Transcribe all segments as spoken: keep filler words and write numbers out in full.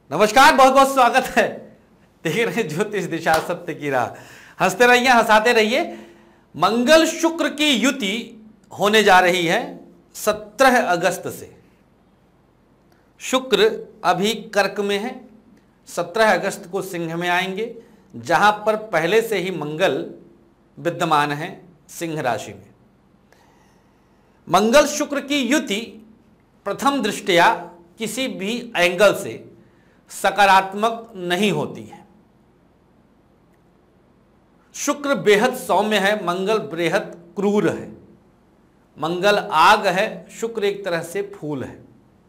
नमस्कार, बहुत बहुत स्वागत है। देख रहे हैं ज्योतिष दिशा सत्य की राह। हंसते रहिए, हंसाते रहिए। मंगल शुक्र की युति होने जा रही है सत्रह अगस्त से। शुक्र अभी कर्क में है, सत्रह अगस्त को सिंह में आएंगे, जहां पर पहले से ही मंगल विद्यमान है सिंह राशि में। मंगल शुक्र की युति प्रथम दृष्टया किसी भी एंगल से सकारात्मक नहीं होती है। शुक्र बेहद सौम्य है, मंगल बेहद क्रूर है। मंगल आग है, शुक्र एक तरह से फूल है।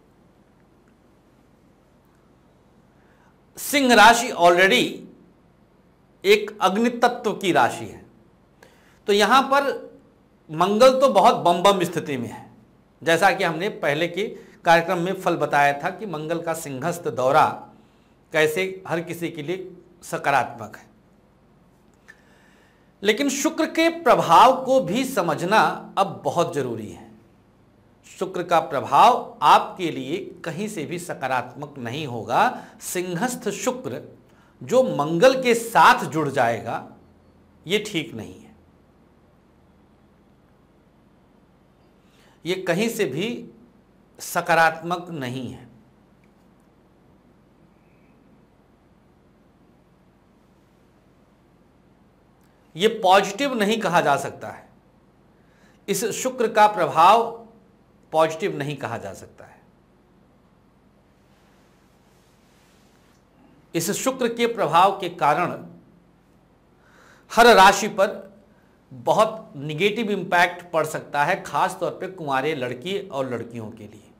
सिंह राशि ऑलरेडी एक अग्नि तत्व की राशि है, तो यहां पर मंगल तो बहुत बम बम स्थिति में है। जैसा कि हमने पहले के कार्यक्रम में फल बताया था कि मंगल का सिंहस्थ दौरा कैसे हर किसी के लिए सकारात्मक है, लेकिन शुक्र के प्रभाव को भी समझना अब बहुत जरूरी है। शुक्र का प्रभाव आपके लिए कहीं से भी सकारात्मक नहीं होगा। सिंहस्थ शुक्र जो मंगल के साथ जुड़ जाएगा, ये ठीक नहीं है। ये कहीं से भी सकारात्मक नहीं है। ये पॉजिटिव नहीं कहा जा सकता है। इस शुक्र का प्रभाव पॉजिटिव नहीं कहा जा सकता है। इस शुक्र के प्रभाव के कारण हर राशि पर बहुत निगेटिव इंपैक्ट पड़ सकता है, खास तौर पे कुंवारे लड़की और लड़कियों के लिए।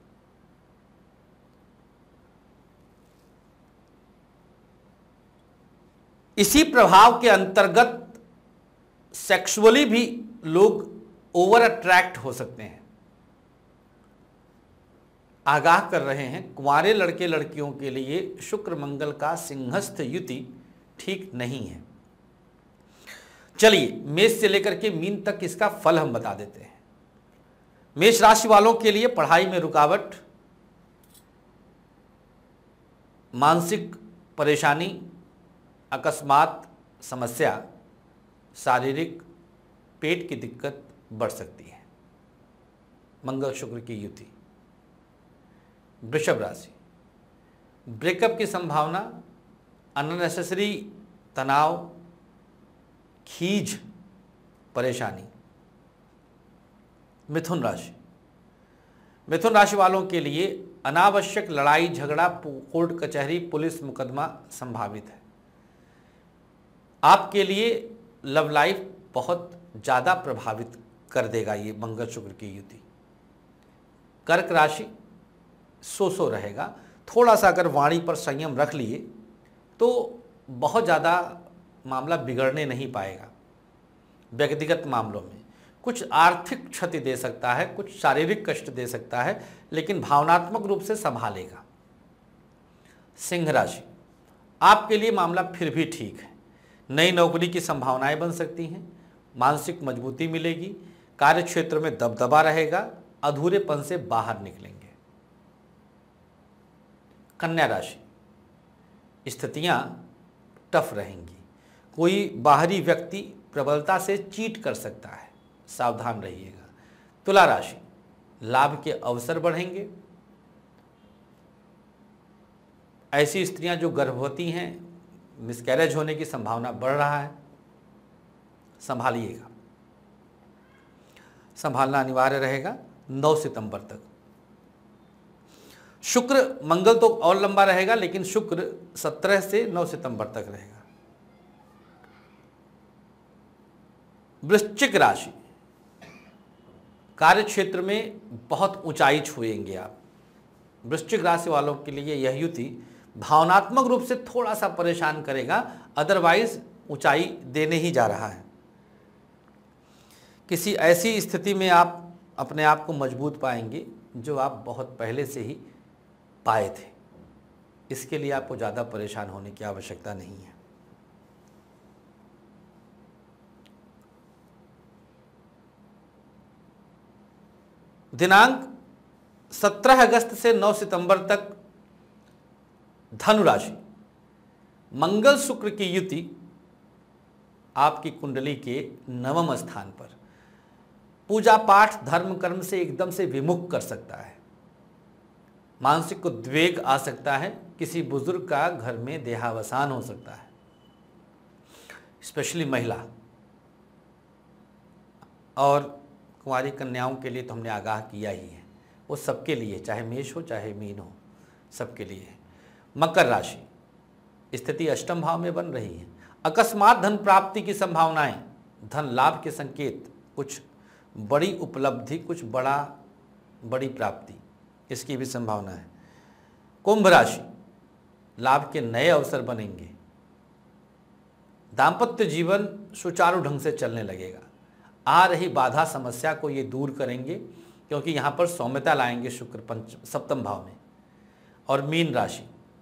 इसी प्रभाव के अंतर्गत सेक्सुअली भी लोग ओवर अट्रैक्ट हो सकते हैं। आगाह कर रहे हैं, कुंवारे लड़के लड़कियों के लिए शुक्र मंगल का सिंहस्थ युति ठीक नहीं है। चलिए मेष से लेकर के मीन तक इसका फल हम बता देते हैं। मेष राशि वालों के लिए पढ़ाई में रुकावट, मानसिक परेशानी, अकस्मात समस्या, शारीरिक पेट की दिक्कत बढ़ सकती है। मंगल शुक्र की युति। वृषभ राशि, ब्रेकअप की संभावना, अननेसेसरी तनाव, खीज, परेशानी। मिथुन राशि, मिथुन राशि वालों के लिए अनावश्यक लड़ाई झगड़ा, कोर्ट कचहरी, पुलिस मुकदमा संभावित है। आपके लिए लव लाइफ बहुत ज़्यादा प्रभावित कर देगा ये मंगल शुक्र की युति। कर्क राशि सो सो रहेगा। थोड़ा सा अगर वाणी पर संयम रख लिए तो बहुत ज़्यादा मामला बिगड़ने नहीं पाएगा। व्यक्तिगत मामलों में कुछ आर्थिक क्षति दे सकता है, कुछ शारीरिक कष्ट दे सकता है, लेकिन भावनात्मक रूप से संभालेगा। सिंह राशि, आपके लिए मामला फिर भी ठीक है। नई नौकरी की संभावनाएं बन सकती हैं, मानसिक मजबूती मिलेगी, कार्य क्षेत्र में दबदबा रहेगा, अधूरेपन से बाहर निकलेंगे। कन्या राशि, स्थितियां टफ रहेंगी। कोई बाहरी व्यक्ति प्रबलता से चीट कर सकता है, सावधान रहिएगा। तुला राशि, लाभ के अवसर बढ़ेंगे। ऐसी स्त्रियां जो गर्भवती हैं, मिसकैरेज होने की संभावना बढ़ रहा है, संभालिएगा। संभालना अनिवार्य रहेगा नौ सितंबर तक। शुक्र मंगल तो और लंबा रहेगा, लेकिन शुक्र सत्रह से नौ सितंबर तक रहेगा। वृश्चिक राशि, कार्य क्षेत्र में बहुत ऊंचाई छुएंगे आप। वृश्चिक राशि वालों के लिए यह युति भावनात्मक रूप से थोड़ा सा परेशान करेगा, अदरवाइज ऊंचाई देने ही जा रहा है। किसी ऐसी स्थिति में आप अपने आप को मजबूत पाएंगे जो आप बहुत पहले से ही पाए थे। इसके लिए आपको ज़्यादा परेशान होने की आवश्यकता नहीं है। दिनांक सत्रह अगस्त से नौ सितंबर तक धनु राशि, मंगल शुक्र की युति आपकी कुंडली के नवम स्थान पर पूजा पाठ धर्म कर्म से एकदम से विमुख कर सकता है। मानसिक उद्वेग आ सकता है, किसी बुजुर्ग का घर में देहावसान हो सकता है, स्पेशली महिला और कुंवारी कन्याओं के लिए तो हमने आगाह किया ही है, वो सबके लिए, चाहे मेष हो चाहे मीन हो, सबके लिए है। मकर राशि, स्थिति अष्टम भाव में बन रही है। अकस्मात धन प्राप्ति की संभावनाएं, धन लाभ के संकेत, कुछ बड़ी उपलब्धि, कुछ बड़ा बड़ी प्राप्ति, इसकी भी संभावना है। कुंभ राशि, लाभ के नए अवसर बनेंगे। दाम्पत्य जीवन सुचारू ढंग से चलने लगेगा। आ रही बाधा समस्या को ये दूर करेंगे, क्योंकि यहाँ पर सौम्यता लाएंगे शुक्र पंच सप्तम भाव में। और मीन राशि,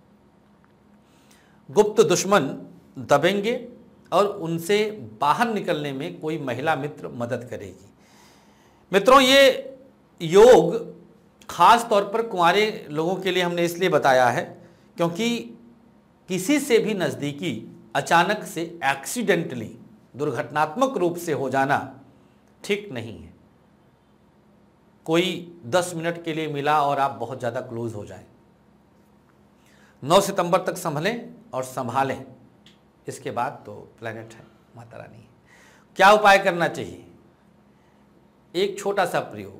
गुप्त दुश्मन दबेंगे और उनसे बाहर निकलने में कोई महिला मित्र मदद करेगी। मित्रों, ये योग खास तौर पर कुंवारे लोगों के लिए हमने इसलिए बताया है क्योंकि किसी से भी नज़दीकी अचानक से एक्सीडेंटली दुर्घटनात्मक रूप से हो जाना ठीक नहीं है। कोई दस मिनट के लिए मिला और आप बहुत ज़्यादा क्लोज हो जाएं। नौ सितंबर तक संभलें और संभालें, इसके बाद तो प्लेनेट है, माता रानी है। क्या उपाय करना चाहिए? एक छोटा सा प्रयोग,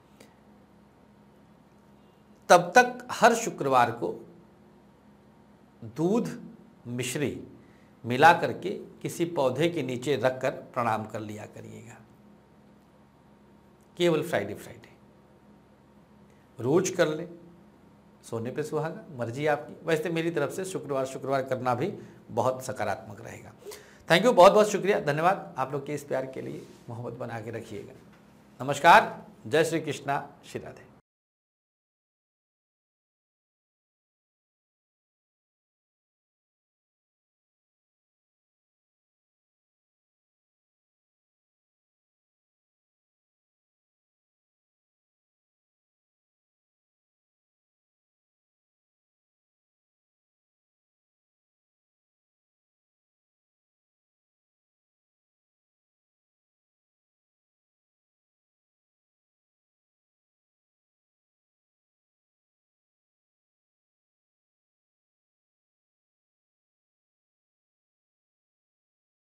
तब तक हर शुक्रवार को दूध मिश्री मिला करके किसी पौधे के नीचे रखकर प्रणाम कर लिया करिएगा, केवल फ्राइडे फ्राइडे। रोज कर ले, सोने पे सुहागा, मर्जी आपकी। वैसे मेरी तरफ से शुक्रवार शुक्रवार करना भी बहुत सकारात्मक रहेगा। थैंक यू, बहुत बहुत शुक्रिया, धन्यवाद आप लोग के इस प्यार के लिए। मोहब्बत बना के रखिएगा। नमस्कार, जय श्री कृष्णा, श्री राधे।